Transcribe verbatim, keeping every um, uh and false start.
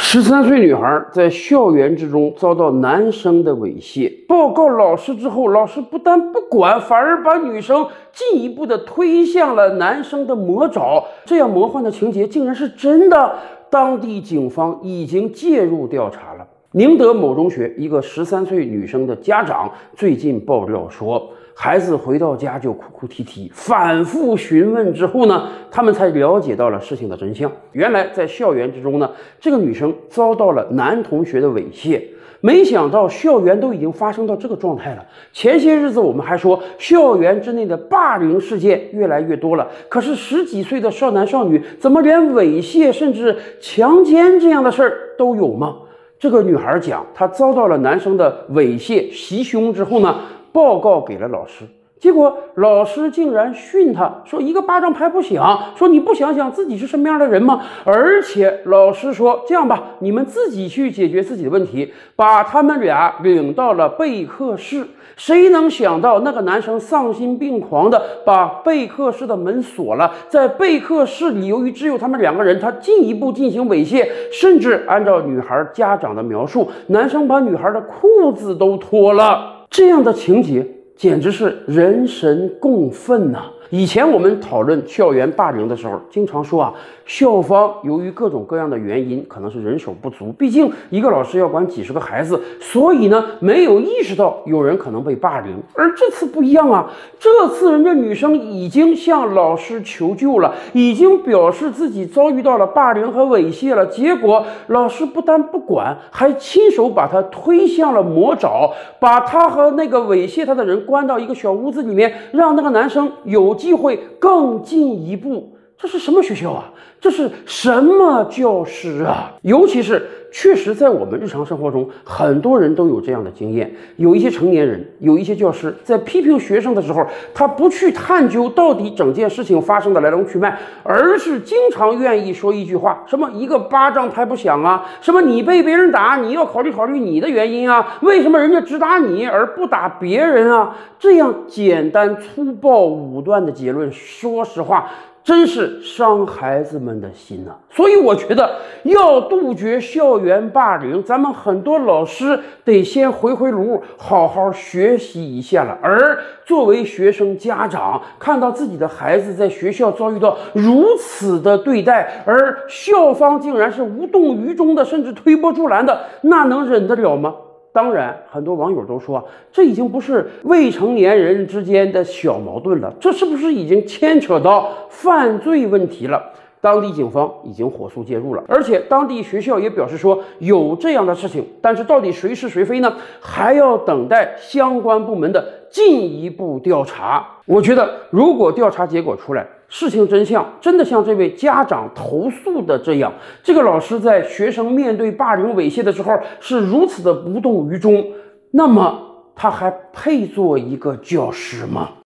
十三岁女孩在校园之中遭到男生的猥亵，报告老师之后，老师不但不管，反而把女生进一步的推向了男生的魔爪。这样魔幻的情节竟然是真的，当地警方已经介入调查了。宁德某中学一个十三岁女生的家长最近爆料说，孩子回到家就哭哭啼啼，反复询问之后呢，他们才了解到了事情的真相。原来在校园之中呢，这个女生遭到了男同学的猥亵。没想到校园都已经发生到这个状态了。前些日子我们还说校园之内的霸凌事件越来越多了，可是十几岁的少男少女怎么连猥亵甚至强奸这样的事儿都有吗？这个女孩讲，她遭到了男生的猥亵袭胸之后呢，报告给了老师，结果老师竟然训她说一个巴掌拍不响，说你不想想自己是什么样的人吗？而且老师说这样吧，你们自己去解决自己的问题，把他们俩领到了备课室。谁能想到那个男生丧心病狂的把备课室的门锁了，在备课室里，由于只有他们两个人，他进一步进行猥亵，甚至按照女孩家长的描述，男生把女孩的裤子都脱了。这样的情节简直是人神共愤呐！以前我们讨论校园霸凌的时候，经常说啊，校方由于各种各样的原因，可能是人手不足，毕竟一个老师要管几十个孩子，所以呢，没有意识到有人可能被霸凌。而这次不一样啊，这次人家女生已经向老师求救了，已经表示自己遭遇到了霸凌和猥亵了，结果老师不但不管，还亲手把她推向了魔爪，把她和那个猥亵她的人关到一个小屋子里面，让那个男生有机会更进一步。这是什么学校啊？这是什么教师啊？尤其是确实在我们日常生活中，很多人都有这样的经验。有一些成年人，有一些教师在批评学生的时候，他不去探究到底整件事情发生的来龙去脉，而是经常愿意说一句话，什么一个巴掌拍不响啊，什么你被别人打，你要考虑考虑你的原因啊，为什么人家只打你而不打别人啊？这样简单粗暴武断的结论，说实话真是伤孩子们的心呐、啊！所以我觉得要杜绝校园霸凌，咱们很多老师得先回回炉，好好学习一下了。而作为学生家长，看到自己的孩子在学校遭遇到如此的对待，而校方竟然是无动于衷的，甚至推波助澜的，那能忍得了吗？当然，很多网友都说，这已经不是未成年人之间的小矛盾了，这是不是已经牵扯到犯罪问题了？当地警方已经火速介入了，而且当地学校也表示说有这样的事情，但是到底谁是谁非呢？还要等待相关部门的进一步调查。我觉得，如果调查结果出来，事情真相真的像这位家长投诉的这样，这个老师在学生面对霸凌猥亵的时候是如此的无动于衷，那么他还配做一个教师吗？